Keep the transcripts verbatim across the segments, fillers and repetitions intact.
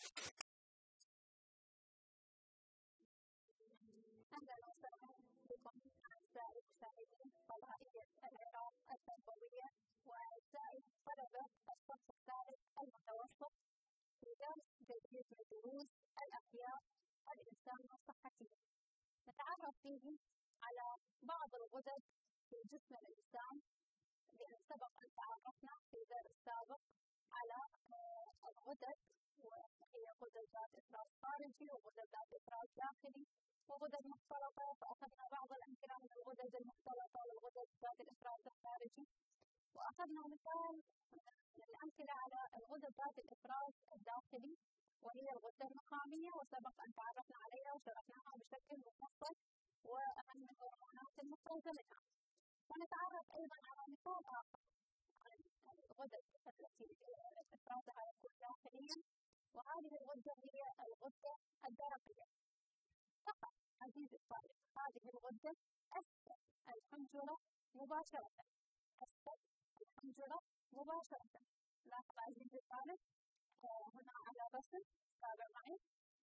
أهلا وسهلا بكم أعزائي مشاهدين فضائية العراق التربوية وأعزائي طلبة الصف الثالث المتوسط في درس جديد من دروس الأحياء الإنسان والصحة. نتعرف فيه على بعض الغدد في جسم الإنسان، لأن سبق أن تعرفنا في درس سابق على الغدد، وهي غدد ذات إفراز خارجي وغدد ذات إفراز داخلي وغدد مختلطة، فأخذنا بعض الأمثلة من الغدد المختلطة والغدد ذات الإفراز الخارجي، وأخذنا مثال من الأمثلة على الغدد ذات الإفراز الداخلي وهي الغدة النخامية، وسبق أن تعرفنا عليها وشرحناها بشكل مفصل وأهم الهرمونات المفرزة منها. ونتعرف أيضا على مثال آخر عن الغدد التي إفرازها يكون داخليا، وهذه الغدة هي الغدة الدرقية. فقط عزيزي الطالب، هذه الغدة أسفل الحنجرة مباشرة، أسفل الحنجرة مباشرة. لاحظ عزيزي الطالب هنا على الرسم، تابع معي.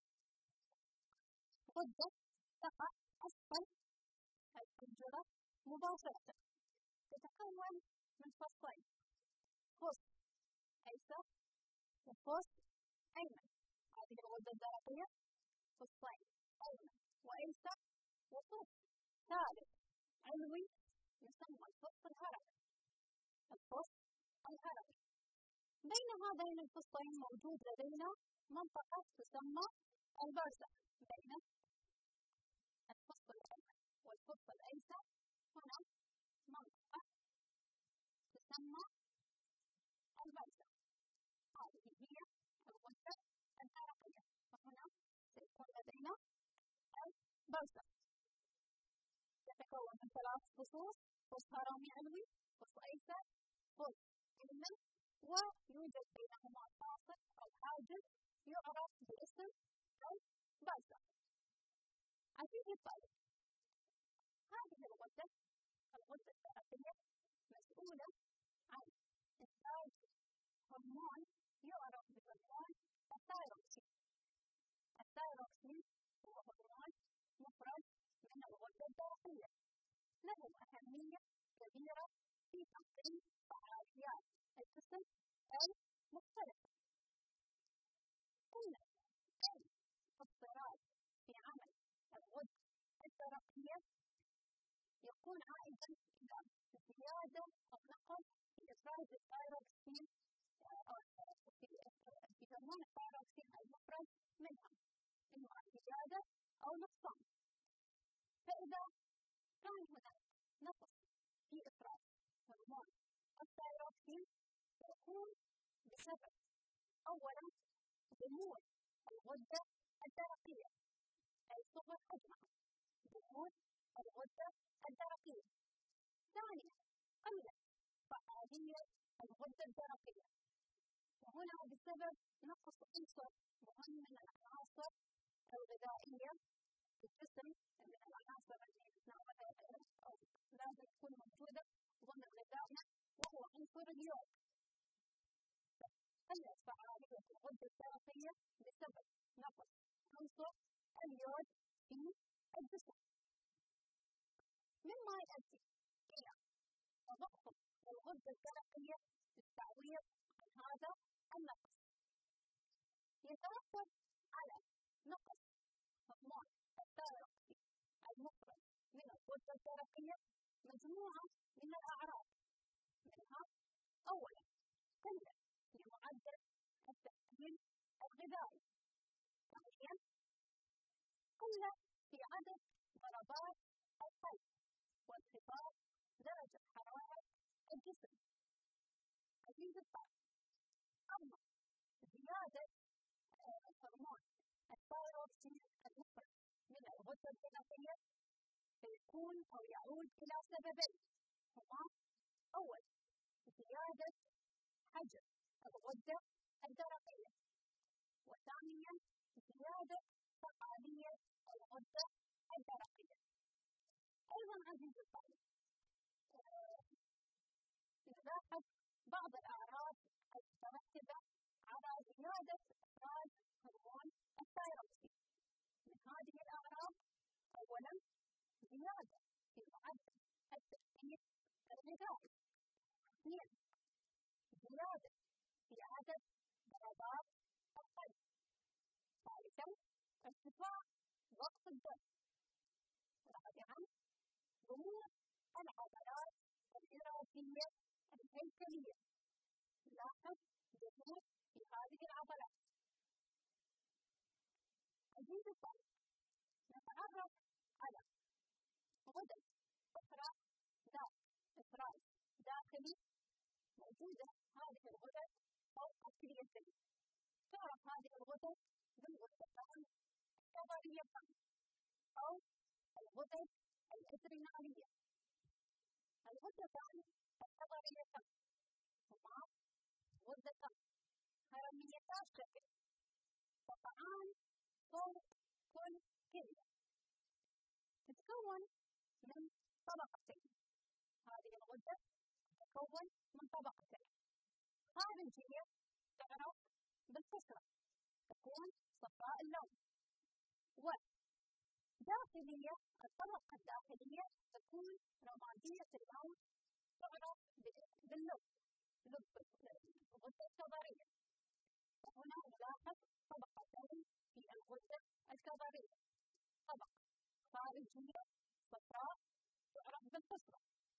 غدة تقع أسفل الحنجرة مباشرة، تتكون من فصين، فص أيسر وفص أيمن. هذه الغدة الدرقية فصين أيمن وأيسر وفص ثالث علوي يسمى الفص الهرمي. الفص الهرمي بين هذين الفصين موجود لدينا منطقة تسمى البرزخ. بين الفص الأيمن والفص الأيسر هنا منطقة تسمى البرزخ، هذه هي الغدة الدرقية. فهنا سيكون لدينا البرزخ، يتكون من ثلاث فصوص: فص هرمي علوي، فص أيسر، فص أيمن، ويوجد بينهما فاصل أو حاجز يعرف باسم البرزخ. عزيزي الطالب، هذه الغدة الغدة الدرقية مسؤولة عن إنتاج هرمون يعرف بهرمون الثايروكسين. الثايروكسين هو هرمون مفرز من الغدة الدرقية، له أهمية كبيرة في تنظيم فعاليات الجسم المختلفة. إن أي اضطراب في عمل الغدة الدرقية يكون عائدا إلى زيادة أو نقص في إفراز الثايروكسين في هرمون الثايروكسين المفرز منها، إما زيادة أو نقصان. فإذا كان هناك نقص في إفراز هرمون الثايروكسين يكون بسبب أولا ضمور الغدة الدرقية أي صغر حجمها، ضمور الغدة الدرقية. ثانيا قلة فعالية الغدة الدرقية، وهنا بسبب نقص عنصر مهم من العناصر الغذائية في الجسم، من العناصر التي نتناولها أو لازم تكون موجودة ضمن غذائنا، وهو عنصر اليود. قلت فعالية الغدة الدرقية بسبب نقص عنصر اليود في الجسم، مما يؤدي إلى تضخم الغدة الدرقية للتعويض عن هذا النقص. يترتب على نقص هرمون الثايروكسين المفرز من الغدة الدرقية مجموعة من الأعراض، منها أولا قلة في معدل التأكيل الغذائي، ثانيا قلة في عدد ضربات القلب وانخفاض درجة حرارة الجسم. عزيزي الطالب، أما زيادة هرمون الثايروكسين المفرز من الغدة الدرقية فيكون أو يعود إلى سببين، هما أولا زيادة حجم الغدة الدرقية، وثانيا زيادة فعالية الغدة الدرقية. أيضا عزيزي الطالب، نلاحظ بعض الأعراض المترتبة على زيادة إفراز الثايروكسين. من هذه الأعراض أولاً زيادة في معدل التركيز الغذائي. اثنين زيادة في عدد ضربات القلب. ثالثاً ارتفاع ضغط الدم. رابعاً ظهور العضلات الإرادية الهيكلية. لاحظ ظهور في هذه العضلات. عزيزي الطالب، نتعرف على غدد أخرى ذات إفراز داخلي موجودة. هذه الغدد فوق الكليتين. تعرف هذه الغدد بالغدتان الكظريتان أو الغدد الأدرينالية. الغدتان الكظريتان هما غدتان هرميتا الشكل تقعان فوق كل كلية. تتكون من طبقتين. هذه الغدة تتكون من طبقتين. خارجية تعرف بالفسرة تكون صفراء اللون، وداخلية الطبقة الداخلية تكون رمادية اللون تعرف باللب لب الغدة الكظرية. وهنا نلاحظ طبقتين في الغدة الكظرية، طبقة خارجية صفراء تعرف بالفسرة،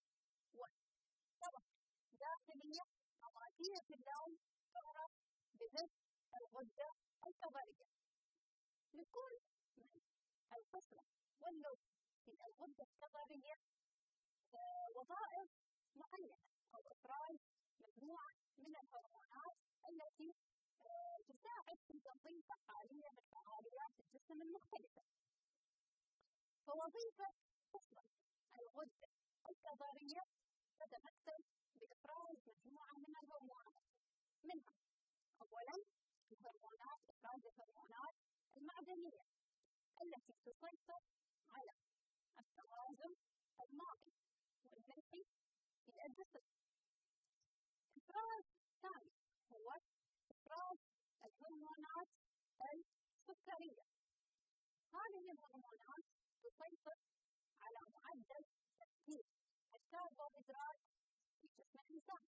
وطبقة داخلية رمادية اللون تعرف بلب الغدة الكظرية. لكل من الفسرة واللب في الغدة الكظرية وظائف معينة أو إفراز مجموعة من الهرمونات التي تساعد في تنظيم فعالية من فعاليات الجسم المختلفة. فوظيفة فسرة الغدة الكظرية تتمثل بإفراز مجموعة من الهرمونات، منها أولاً الهرمونات إفراز الهرمونات المعدنية التي تسيطر على التوازن المائي والملحي في الجسم. إفراز ثاني هو إفراز الهرمونات السكرية. هذه الهرمونات تسيطر على معدل تركيز الكربوهيدرات في جسم الإنسان.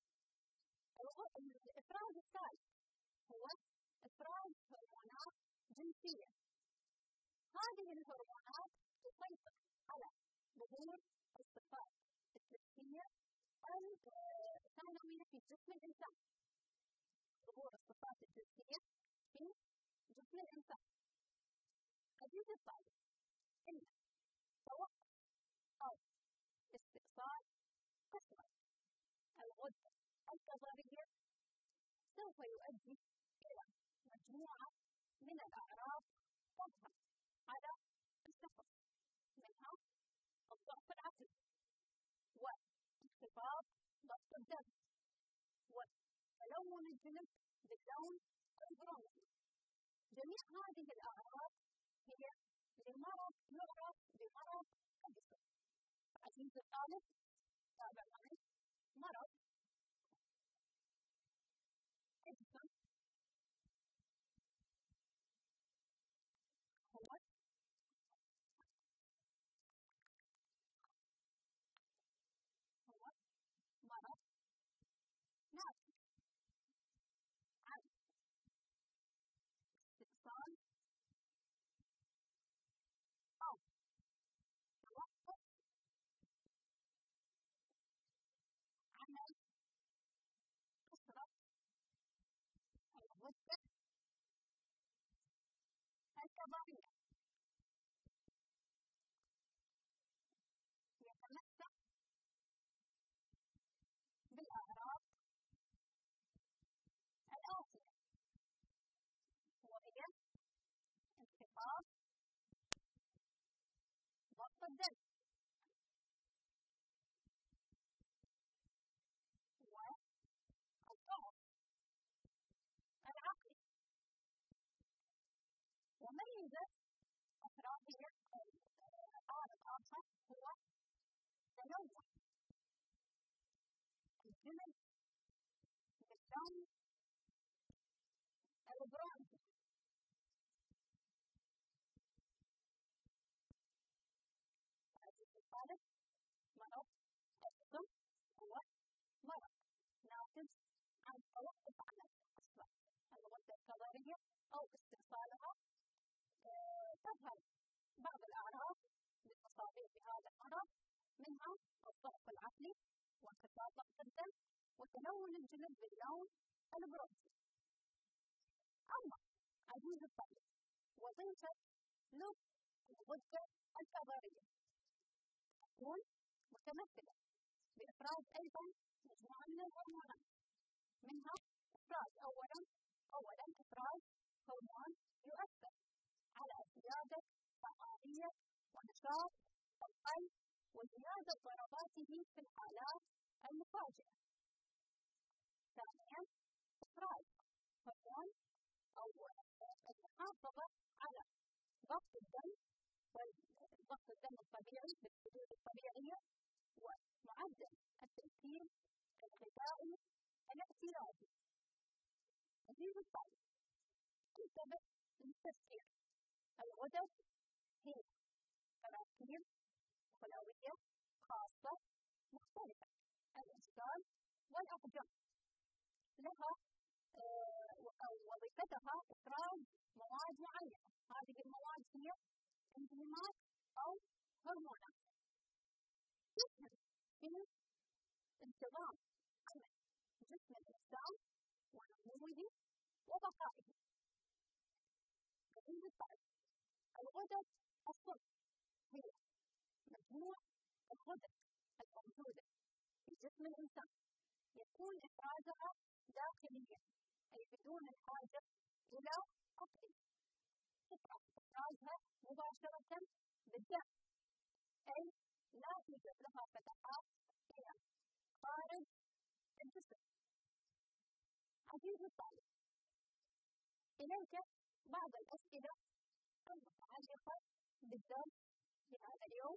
الإفراز الثالث هو إفراز هرمونات جنسية. هذه الهرمونات تسيطر على ظهور الصفات الجنسية الثانوية في جسم الإنسان. ظهور الصفات الجنسية في جسم الإنسان. عزيزي الطالب، إن توقف أو استئصال قسمة الغدة الكظرية سوف يؤدي إلى مجموعة من الأعراض تظهر على الشخص، منها الضعف العصبي وانخفاض ضغط الدم وتلون الجلد باللون البرونزي. جميع هذه الأعراض هي لمرض يعرف بمرض أديسون. عزيزي الطالب، تابع معي. مرض أديسون هو هو مرض ناتج عن استئصال أو توقف عمل قسرة الغدة الكظرية. يتمثل بالأعراض الآتية، وهي انخفاض ضغط الدم والضعف العقلي. وميزة أخرى هي عارض آخر هو تلون الجلد باللون البرونزي. الكظرية أو استئصالها. أه تظهر بعض الأعراض للمصابين بهذا المرض، منها الضعف العقلي وانخفاض ضغط الدم وتلون الجلد باللون البرونزي. أما عزيزي الطالب، وظيفة لب الغدة الكظرية تكون متمثلة بإفراز أيضا مجموعة من الهرمونات، منها إفراز أولا أولا إفراز هرمون يؤثر على زيادة فعالية ونشاط القلب وزيادة ضرباته في الحالات المفاجئة. ثانيا إفراز هرمون أو المحافظة على ضغط الدم وضغط الدم الطبيعي بالحدود الطبيعية ومعدل التركيز الغذائي الاعتيادي. عزيزي الطالب، انتبه للتفكير. الغدد هي تراكيب خلوية خاصة مختلفة الأشكال والأحجام، لها أو وظيفتها إفراز مواد معينة. هذه المواد هي إنزيمات أو هرمونات تسهم في انتظام عمل جسم الإنسان ونموه وبقائه. عزيزي الطالب، الغدد الصلب هي مجموع الغدد الموجودة في جسم الإنسان، يكون إفرازها داخليا أي بدون الحاجة إلى أكل. تقع إفرازها مباشرة بالدم، أي لا توجد لها فتحات إلى خارج الجسم. عزيزي الطالب، إليك بعض الأسئلة المتعلقة بالدم في هذا اليوم.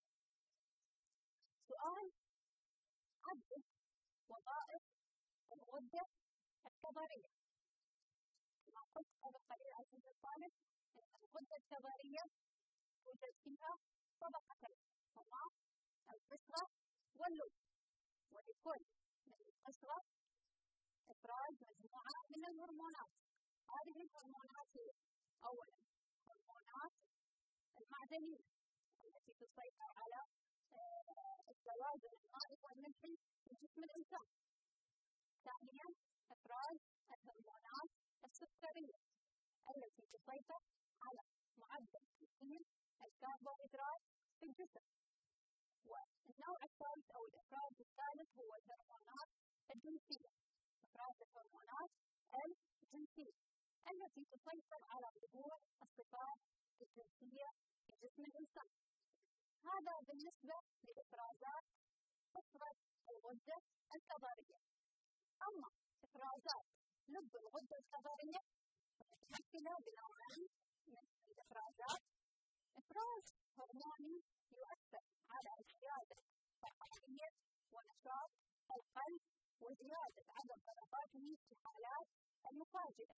سؤال: عدد وظائف الغدة الكظرية. كما قلت قبل قليل عزيزي الطالب، أن الغدة الكظرية توجد فيها طبقتين، هما القشرة واللب، ولكل من القشرة إفراز مجموعة من الهرمونات. هذه الهرمونات هي أولا هرمونات المعدنية التي تسيطر على التوازن المائي والملحي في جسم الإنسان. ثانيا إفراز الهرمونات السكرية التي تسيطر على معدل تكوين الكربوهيدرات في الجسم. والنوع الثالث أو الإفراز الثالث هو الهرمونات الجنسية، إفراز الهرمونات الجنسية التي تسيطر على ظهور الصفات الجنسية في جسم الإنسان. هذا بالنسبة لإفرازات إفراز الغدة الكظرية. أما إفرازات لب الغدة الكظرية متمثلة بنوعين من الإفرازات: إفراز هرموني يؤثر على زيادة فعالية ونشاط القلب وزيادة عدد ضرباته في الحالات المفاجئة.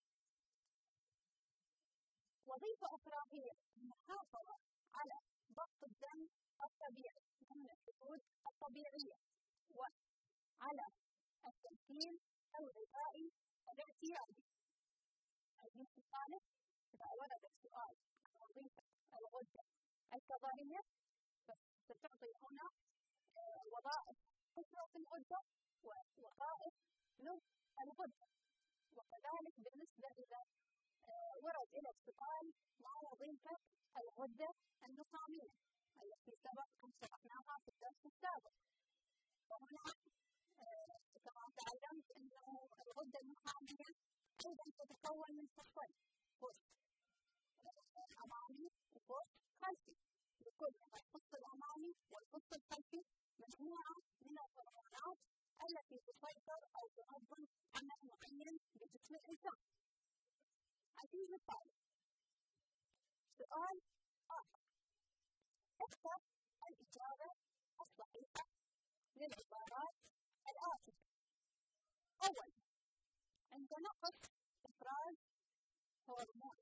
وظيفة أخرى هي المحافظة على ضغط الدم الطبيعي ضمن الحدود الطبيعية وعلى التركيز الغذائي الاعتيادي. عزيزي الطالب، إذا ورد السؤال عن وظيفة الغدة الكظرية فستعطي هنا وظائف قشرة الغدة ووظائف لب الغدة. وكذلك بالنسبة إذا ورد إلى السؤال ما وظيفة الغدة النخامية التي سبق أن شرحناها في الدرس السابق، فهنا كما تعلمت أنه الغدة النخامية أيضا تتكون من فصين: فص أمامي وفص خلفي. لكل من الفص الأمامي والفص الخلفي مجموعة من الهرمونات التي تسيطر أو تنظم عمل معين بجسم الإنسان. عزيزي الطالب، سؤال آخر: اختر الإجابة الصحيحة للعبارات الآتية. أولا، عند نقص إفراز هرمون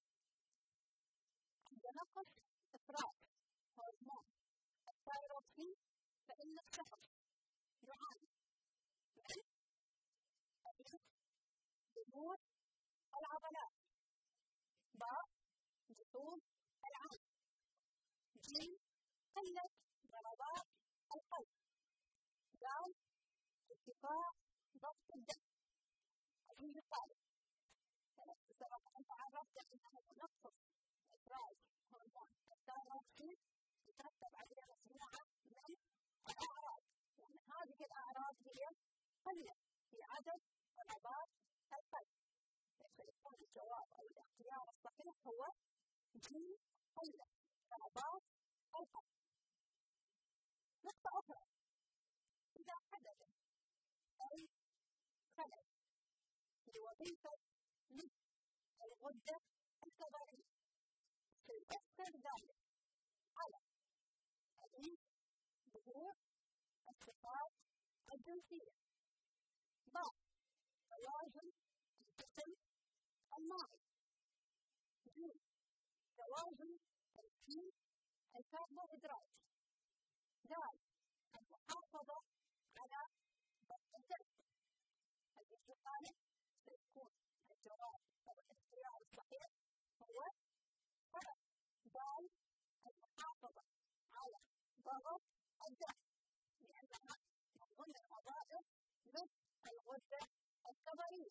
عند نقص إفراز هرمون الثايروكسين فإن الشخص يعاني من ضمور العضلات. باء جسوم العين. جيم قلة ضربات القلب. دال ارتفاع ضغط الدم. عزيزي الطالب، سبق أن تعرفت أنه نقص إفراز هرمون الثايروكسين يترتب عليه مجموعة من الأعراض، ومن هذه الأعراض هي قلة في عدد ضربات القلب. فيكون الجواب أو الاختيار الصحيح هو جيم قلة ضربات القلب. نقطة أخرى، إذا حدث أي خلل لوظيفة مثل الغدة الكظرية سيؤثر ذلك على حدوث ظهور الصفات الجنسية. باء توازن الجسم المائي. جيم توازن تركيب الكربوهيدرات. دال المحافظة على ضغط الدم. الجزء الثالث سيكون الجواب أو الاختيار الصحيح هو فرق دال المحافظة على ضغط الدم، لأنها من ضمن الوظائف مثل الغدة الكظرية.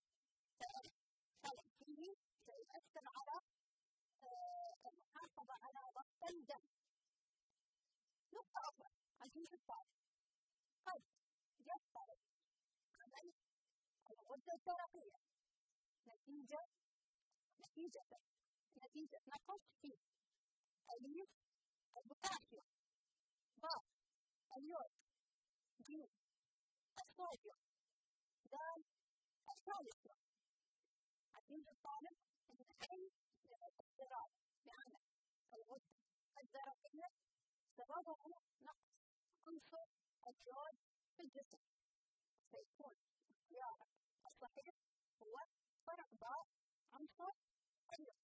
فخلل فيه سيؤثر على المحافظة على ضغط الدم. نقطة أخرى عزيزي الطالب، قد يضطرب عمل الغدة الدرقية نتيجة نتيجة نتيجة نقص في أليف البوتاسيوم. باء اليود. جيم الصوديوم. دال الكالسيوم. عزيزي الطالب، إن أي اضطراب بعمل الغدة الدرقية سببه نقص عنصر اليود في الجسم. سيكون اختيارك الصحيح هو فرق باء عنصر اليود.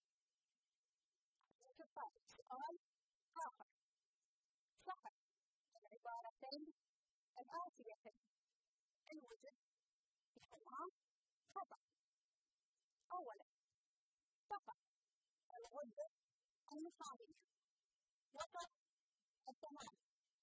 سؤال آخر، صحح العبارتين الآتيتين إن وجد فيهما خطأ. أولا، تقع الغدة النخامية وسط الدماغ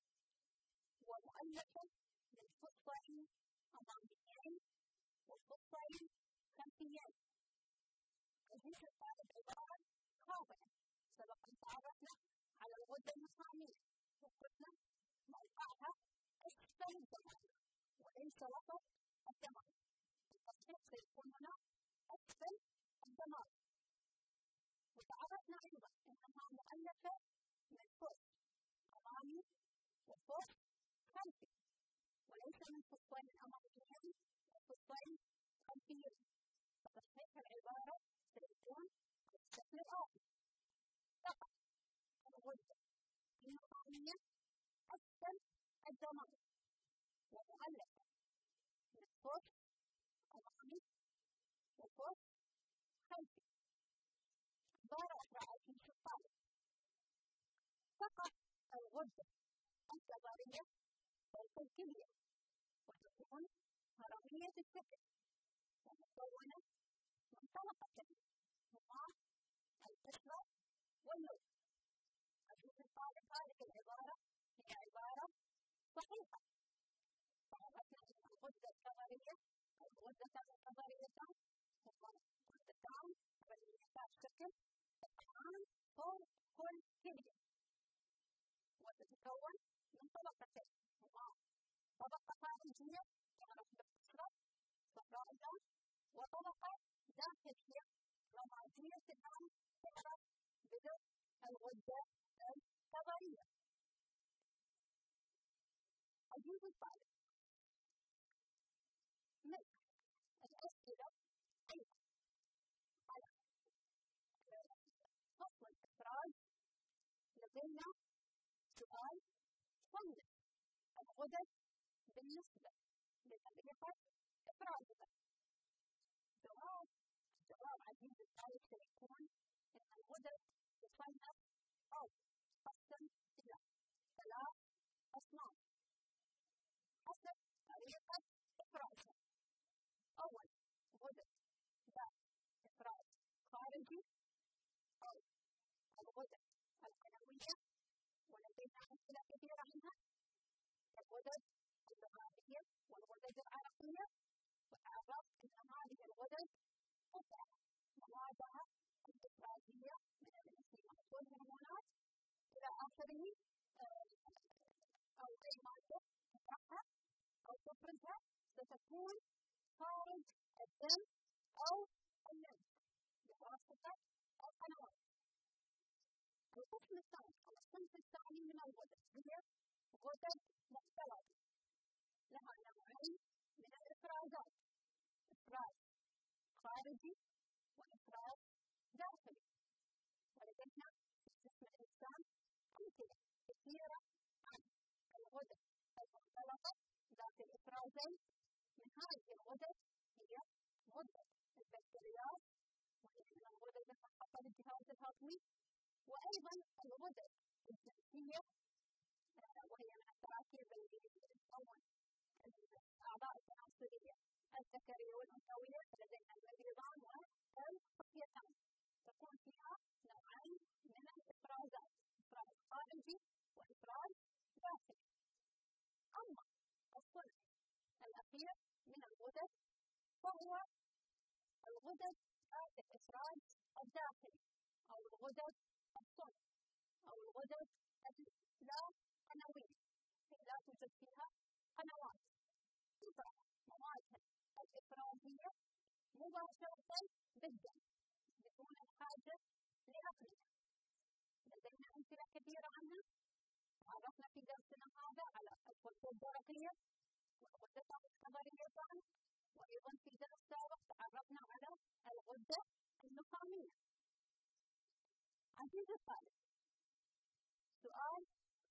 ومؤلفة من فصين أماميين وفصين خلفيين. عزيزي الطالب، عبارة خاطئة. سبق أن تعرفنا على الغدة النخامية وقلنا موقعها أسفل الدماغ وليس وسط الدماغ. التصحيح سيكون هنا أسفل الدماغ. وتعرفنا أيضا أنها مؤلفة من فص أمامي وفص خلفي وليس من فصين أماميين وفصين خلفيين. فتصحيح العبارة سيكون بالشكل الآتي: تقع الغدة النخامية أسفل الدماغ ومؤلفة من فص أمامي وفص خلفي. عبارة أخرى عزيزي الطالب، تقع الغدة الكظرية فوق الكلية وتكون هرمية الشكل ومكونة من طبقتين هما القشرة واللوز. عزيزي الطالب، هذه العبارة هي عبارة صحيحة. تعرفنا أن الغدة الكظرية أو الغدتان الكظريتان هما غدتان رئيستا الشكل تقعان فوق كل كلية وتتكون من طبقتين هما طبقة خارجية تعرف بالقشرة صفراء وطبقة داخلية رمادية اللون تعرف بدون الغدة الكظرية. عزيزي الطالب، من الأسئلة أيضا على فصل الإفراز لدينا سؤال: صنف الغدد بالنسبة لطريقة إفرازها. جواب الجواب عزيزي الطالب سيكون أن الغدد تصنف أو تقسم إلى ثلاث أصناف حسب طريقة إفرازها. أول، غدد ذات الغدد اللغوية والغدد العرقية، وتعرفت أن هذه الغدد تطلع موادها الإفرازية من الإنسولين والهرمونات إلى آخره، أو أي مادة تطلعها أو تفرزها ستكون خارج الدم أو اللمف بواسطة القنوات. القسم الثاني أو الصنف الثاني من الغدد هي غدد مختلطة، لها نوعين من الإفرازات: إفراز خارجي وإفراز داخلي. ولدينا في جسم الإنسان أمثلة كثيرة عن الغدد المختلطة ذات الإفرازين. من هذه الغدد هي غدة البنكرياس، وهي من الغدد المحطة للجهاز الهضمي، وأيضا الغدد الجنسية، وهي من التراكيب التي تكون الأعضاء التناسلية الذكرية والأنثوية. لدينا المبيضان والخصيتان، تكون فيها نوعين من الإفرازات: إفراز خارجي وإفراز داخلي. أما الصنف الأخير من الغدد فهو الغدد ذات الإفراز الداخلي، أو الغدد الصلب، أو الغدد اللا قنوية، لا توجد فيها قنوات، تطلع موادها الإفرازية مباشرة بالدم بدون الحاجة لأخرجها. لدينا أمثلة كثيرة عنها. تعرفنا في درسنا هذا على الغدة الدرقية والغدة الكظريتان، وأيضا في درس سابق تعرفنا على الغدة النخامية. عزيزي الطالب، سؤال: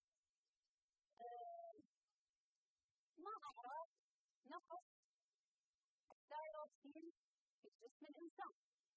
آه ما أعراض نقص الثايروكسين في جسم الإنسان؟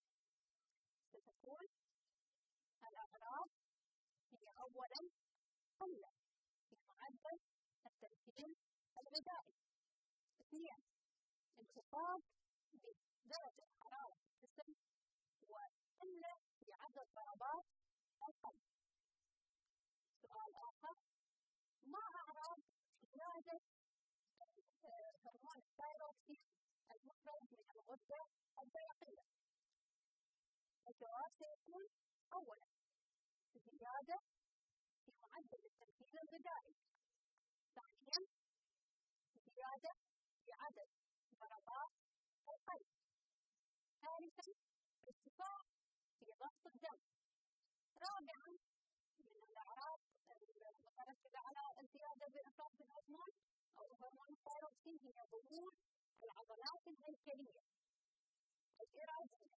ستكون الأعراض هي أولاً قلة في معدل التمثيل الغذائي. اثنين، انخفاض بدرجة حرارة الجسم وقلة في عدد ضربات القلب. سؤال آخر: ما أعراض زيادة هرمون الثايروكسين المفرز من الغدة الدرقية؟ الجواب سيكون أولاً زيادة في معدل التمثيل الغذائي. ثانياً زيادة في عدد ضربات القلب. ثالثاً ارتفاع في ضغط الدم. رابعاً من الأعراض المترتبة على الزيادة بإفراز الهرمون أو هرمون الثايروكسين هي ظهور العضلات الهيكلية الإرادية.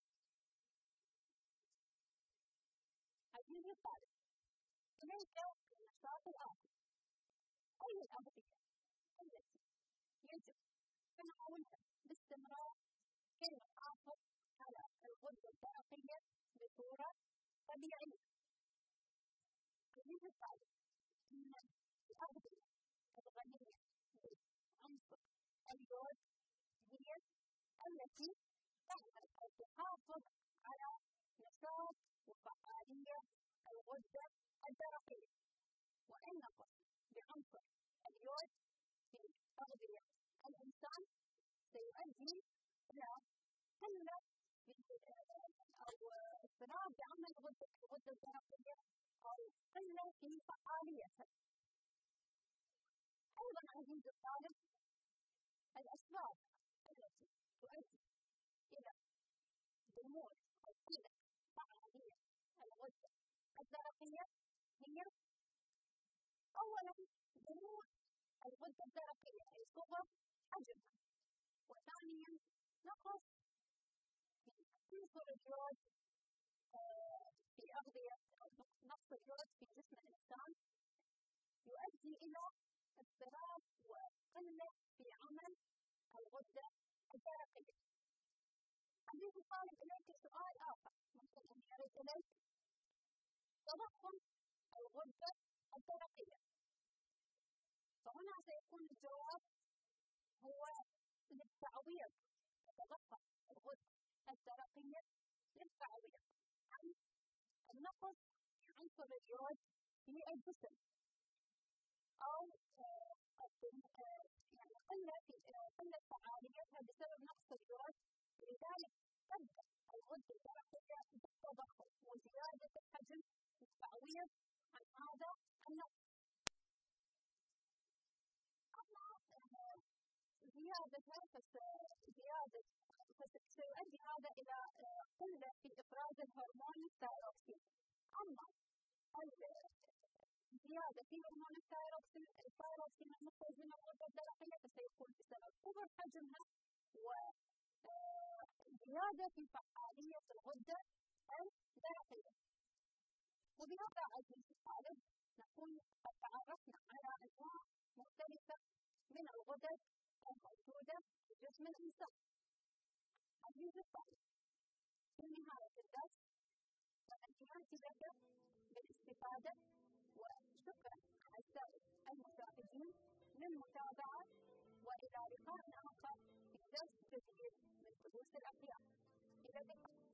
عزيزي الطالب، إليك النشاط الآتي: أي الأغذية التي يجب تناولها باستمرار كي نحافظ على الغدة الدرقية بصورة طبيعية؟ عزيزي الطالب، إن الأغذية الغنية بعنصر اليود هي التي تعمل أو تحافظ على نشاط وفعالية الغدة الدرقية. وإن نقص بعنصر اليود في أغذية الإنسان سيؤدي إلى قلة أو اضطراب بعمل الغدة الدرقية أو قلة في فعاليتها. أيضا عزيزي الطالب، الأسباب التي تؤدي إلى ضمور أو قلة فعالية الغدة الدرقية هي أولاً ضمور الغدة الدرقية أي صغر حجمها، وثانياً نقص في عنصر اليود في أغذية أو نقص اليود في جسم الإنسان يؤدي إلى اضطراب وقلة في عمل الغدة الدرقية. عزيزي الطالب، إليك سؤال آخر ممكن أن يرد إليك: تضخم الغدة الدرقية. فهنا سيكون الجواب هو للتعويض. تتضخم الغدة الدرقية للتعويض عن النقص في عنصر اليود في الجسم، أو الضمور تبدأ الغدة الدرقية بالتضخم وزيادة الحجم للتعويض عن هذا النقص. أما زيادة نفس زيادة سيؤدي هذا إلى قلة في إفراز الهرمون الثايروكسين. أما زيادة في هرمون الثايروكسين الثايروكسين المخرج من الغدة الدرقية فسيكون بسبب كبر حجمها وزيادة في فعالية الغدة الدرقية. وبهذا عزيزي الطالب نكون قد تعرفنا على أنواع مختلفة من الغدد الموجودة في جسم الإنسان. عزيزي الطالب في نهاية الدرس تمنياتي لك بالاستفادة وشكرا أعزائي المشاهدين للمتابعة وإلى لقاء آخر في درس جديد من دروس الأحياء. إلى اللقاء.